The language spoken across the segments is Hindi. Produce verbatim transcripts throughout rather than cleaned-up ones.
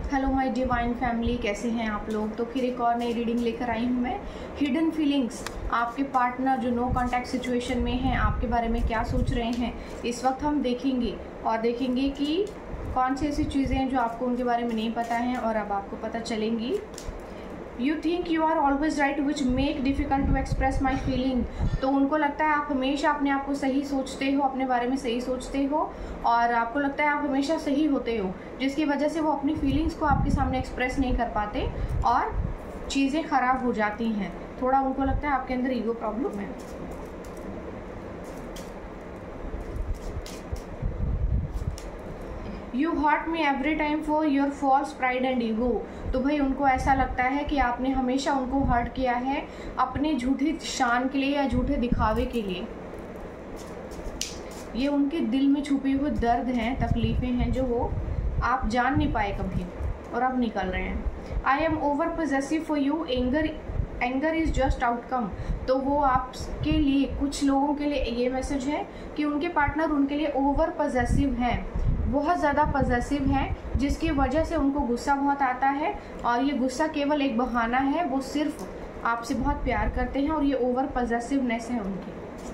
हेलो माय डिवाइन फैमिली, कैसे हैं आप लोग। तो फिर एक और नई रीडिंग लेकर आई हूँ मैं। हिडन फीलिंग्स, आपके पार्टनर जो नो कांटेक्ट सिचुएशन में हैं आपके बारे में क्या सोच रहे हैं इस वक्त हम देखेंगे, और देखेंगे कि कौन सी ऐसी चीज़ें हैं जो आपको उनके बारे में नहीं पता हैं और अब आपको पता चलेंगी। You think you are always right which make difficult to express my feeling. तो उनको लगता है आप हमेशा अपने आप को सही सोचते हो, अपने बारे में सही सोचते हो, और आपको लगता है आप हमेशा सही होते हो, जिसकी वजह से वो अपनी फीलिंग्स को आपके सामने एक्सप्रेस नहीं कर पाते और चीज़ें ख़राब हो जाती हैं। थोड़ा उनको लगता है आपके अंदर ईगो प्रॉब्लम है। You hurt me every time for your false pride and ego. तो भाई उनको ऐसा लगता है कि आपने हमेशा उनको हर्ट किया है अपने झूठी शान के लिए या झूठे दिखावे के लिए। ये उनके दिल में छुपी हुई दर्द हैं, तकलीफ़ें हैं जो वो आप जान नहीं पाए कभी और अब निकल रहे हैं। I am over possessive for you, anger anger is just outcome. तो वो आपके लिए, कुछ लोगों के लिए ये मैसेज है कि उनके पार्टनर उनके लिए ओवर पोजेसिव हैं, बहुत ज़्यादा पॉजेसिव हैं, जिसकी वजह से उनको गुस्सा बहुत आता है और ये गुस्सा केवल एक बहाना है। वो सिर्फ आपसे बहुत प्यार करते हैं और ये ओवर पॉजेसिवनेस है उनकी।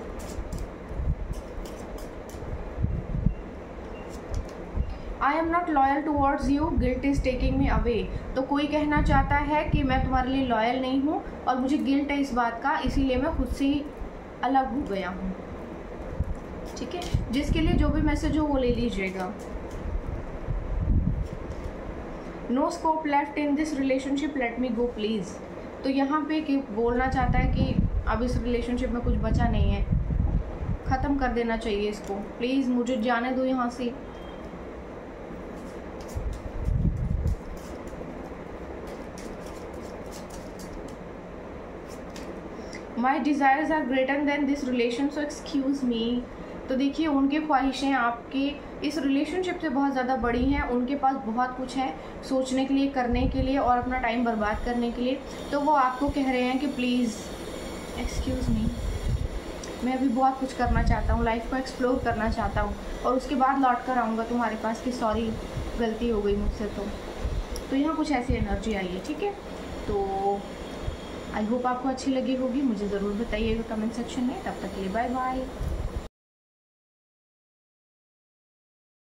I am not loyal towards you, guilt is taking me away. तो कोई कहना चाहता है कि मैं तुम्हारे लिए लॉयल नहीं हूँ और मुझे गिल्ट है इस बात का, इसीलिए मैं खुद से ही अलग हो गया हूँ। ठीक है, जिसके लिए जो भी मैसेज हो वो ले लीजिएगा। No scope left in this relationship, let me go please. तो यहाँ पे कि बोलना चाहता है कि अब इस रिलेशनशिप में कुछ बचा नहीं है, ख़त्म कर देना चाहिए इसको, प्लीज़ मुझे जाने दो यहाँ से। My desires are greater than this relation so excuse me. तो देखिए उनकी ख्वाहिशें आपके इस रिलेशनशिप से बहुत ज़्यादा बड़ी हैं। उनके पास बहुत कुछ है सोचने के लिए, करने के लिए और अपना टाइम बर्बाद करने के लिए। तो वो आपको कह रहे हैं कि प्लीज़ एक्सक्यूज़ मी, मैं अभी बहुत कुछ करना चाहता हूँ, लाइफ को एक्सप्लोर करना चाहता हूँ और उसके बाद लौट कर आऊँगा तुम्हारे पास कि सॉरी गलती हो गई मुझसे। तो तो यहाँ कुछ ऐसी एनर्जी आई है। ठीक है, तो आई होप आपको अच्छी लगी होगी, मुझे ज़रूर बताइएगा कमेंट सेक्शन में। तब तक के लिए बाय बाय।